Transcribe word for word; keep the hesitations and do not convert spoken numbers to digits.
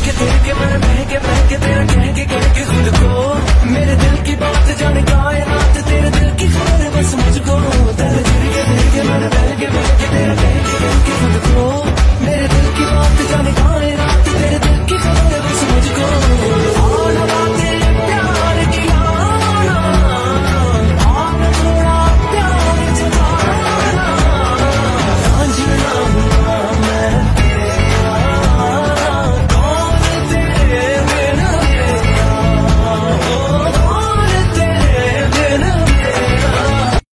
के तेरे के मैं बह के बह के तेरा कह के कह के खुद को मेरे दिल की बात जाने कायनात तेरे दिल की खबर बस मुझको तेरे जरिए